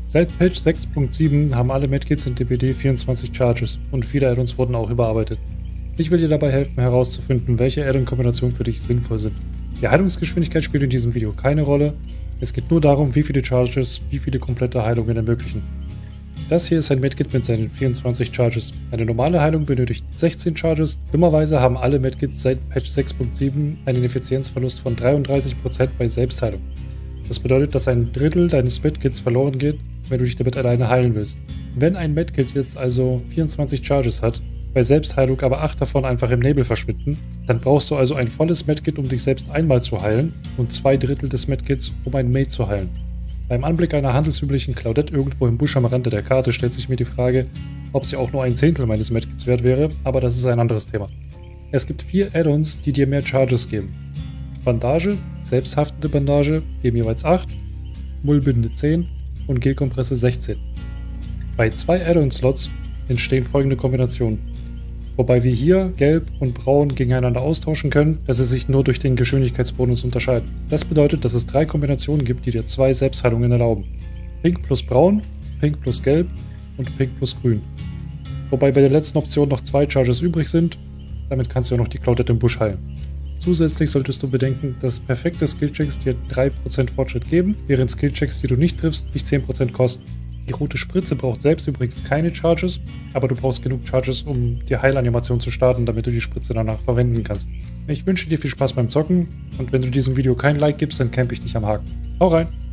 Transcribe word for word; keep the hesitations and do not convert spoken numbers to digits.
Seit Patch sechs Punkt sieben haben alle Medkits in D P D vierundzwanzig Charges und viele Add-ons wurden auch überarbeitet. Ich will dir dabei helfen herauszufinden, welche Add-on-Kombinationen für dich sinnvoll sind. Die Heilungsgeschwindigkeit spielt in diesem Video keine Rolle, es geht nur darum, wie viele Charges, wie viele komplette Heilungen ermöglichen. Das hier ist ein Medkit mit seinen vierundzwanzig Charges. Eine normale Heilung benötigt sechzehn Charges. Dummerweise haben alle Medkits seit Patch sechs Punkt sieben einen Effizienzverlust von dreiunddreißig Prozent bei Selbstheilung. Das bedeutet, dass ein Drittel deines Medkits verloren geht, wenn du dich damit alleine heilen willst. Wenn ein Medkit jetzt also vierundzwanzig Charges hat, bei Selbstheilung aber acht davon einfach im Nebel verschwinden, dann brauchst du also ein volles Medkit, um dich selbst einmal zu heilen und zwei Drittel des Medkits, um einen Mate zu heilen. Beim Anblick einer handelsüblichen Claudette irgendwo im Busch am Rande der Karte stellt sich mir die Frage, ob sie auch nur ein Zehntel meines Medkits wert wäre, aber das ist ein anderes Thema. Es gibt vier Add-ons, die dir mehr Charges geben. Bandage, selbsthaftende Bandage geben jeweils acht, Mullbinde zehn und Gelkompresse sechzehn. Bei zwei Add-on-Slots entstehen folgende Kombinationen. Wobei wir hier Gelb und Braun gegeneinander austauschen können, dass sie sich nur durch den Geschwindigkeitsbonus unterscheiden. Das bedeutet, dass es drei Kombinationen gibt, die dir zwei Selbstheilungen erlauben. Pink plus Braun, Pink plus Gelb und Pink plus Grün. Wobei bei der letzten Option noch zwei Charges übrig sind, damit kannst du ja noch die Claudette im Busch heilen. Zusätzlich solltest du bedenken, dass perfekte Skillchecks dir drei Prozent Fortschritt geben, während Skillchecks, die du nicht triffst, dich zehn Prozent kosten. Die rote Spritze braucht selbst übrigens keine Charges, aber du brauchst genug Charges, um die Heilanimation zu starten, damit du die Spritze danach verwenden kannst. Ich wünsche dir viel Spaß beim Zocken und wenn du diesem Video kein Like gibst, dann camp ich dich am Haken. Hau rein!